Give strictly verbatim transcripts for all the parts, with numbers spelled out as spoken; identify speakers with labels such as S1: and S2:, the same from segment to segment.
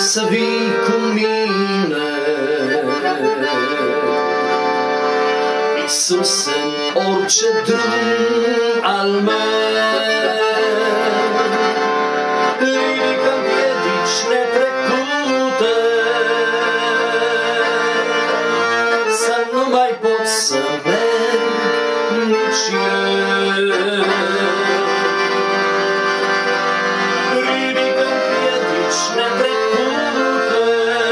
S1: să vii cu mine, Iisus, în orice drum al meu. Ridică-mi piedici netrecute, să nu mai pot să merg nici eu. Ridică-mi piedici netrecute,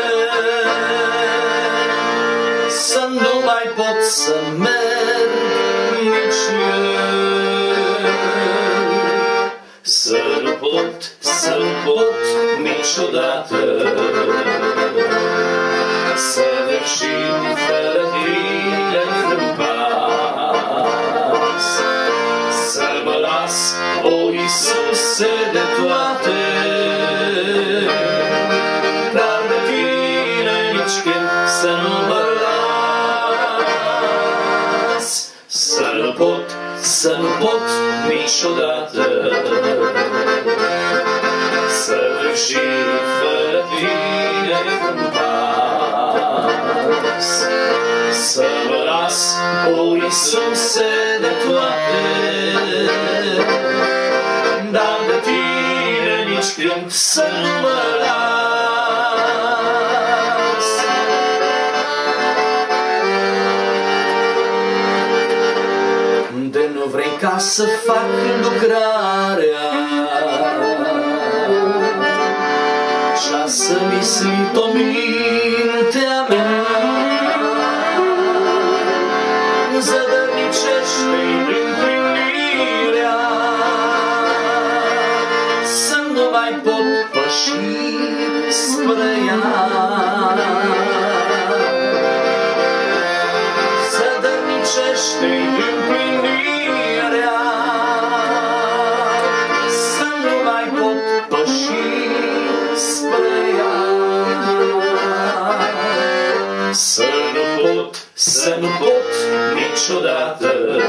S1: să nu mai pot să merg nici eu. Să nu pot, să nu pot niciodată să mergim fără tine în pas. Să mă las, o Iisuse, de toate, dar de tine nici când să nu mă las. Să nu pot, să nu pot niciodată să mergim fără tine în pas. Să mă las, o Iisuse, de toate, dar de tine nici când să nu mă las. De nu vrei ca să fac lucrarea și-a să mislit-o mintea mea, zădărnicește-i împlinirea, să nu mai pot păși spre ea. Zădărnicește-i împlinirea, să nu mai pot păși spre ea. Să nu pot, să nu pot niciodată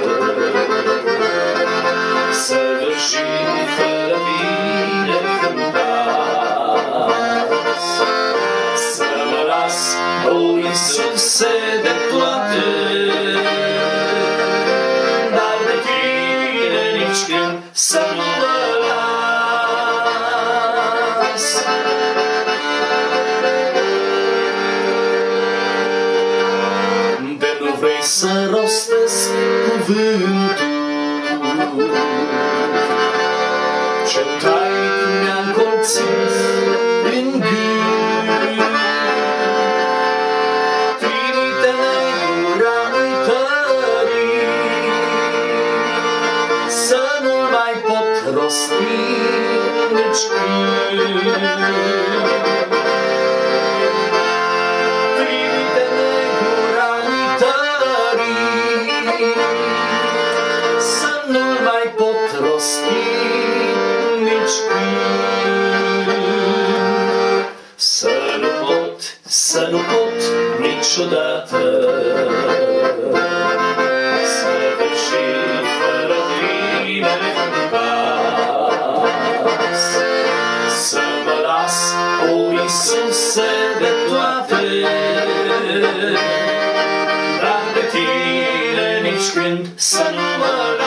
S1: să mergim fără tine în pas. Să mă las, o Iisuse, de toate, dar de tine nici când să nu mă las. De nu vrei să rostesc cuvântul ce tainic mi-a încolțit în gând, trimite-ne gura uitării, să nu mai pot rosti nici când. Trimite-ne gura uitării, să nu mai pot rosti nici când. Să nu pot, să nu pot niciodată să mergim fără tine în pas. Să mă las, o Iisuse, de toate, dar de tine nici când să nu mă las.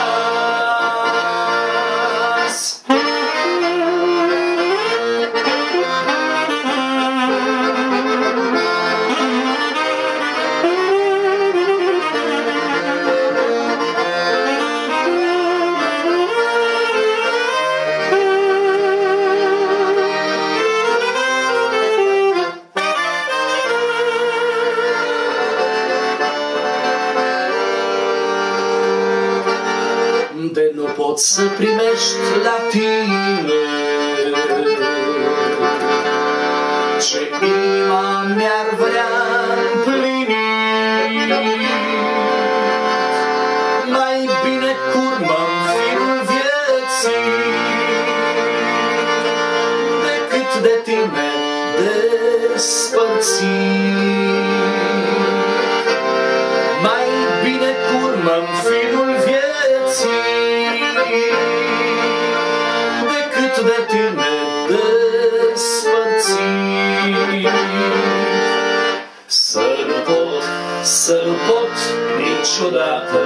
S1: De nu pot să primești la tine ce inima mi-ar vrea împlinit. Mai bine curmă-n firul vieții decât de tine despărțit. Mai bine curmă-n firul vieții decât de tine despărțit. să nu pot niciodată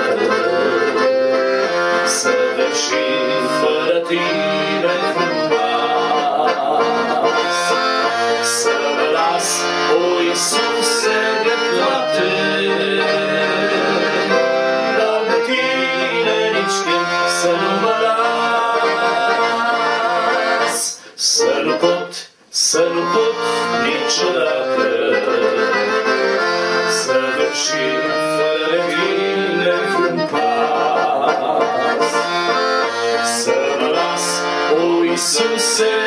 S1: să vieși fără tine frumos. Să mă las, o Iisuse, de toate, dar de tine nici timp să nu mă las. Să nu pot, să nu pot niciodată să vieși fără tine vreun pas. Să mă las, o Iisuse,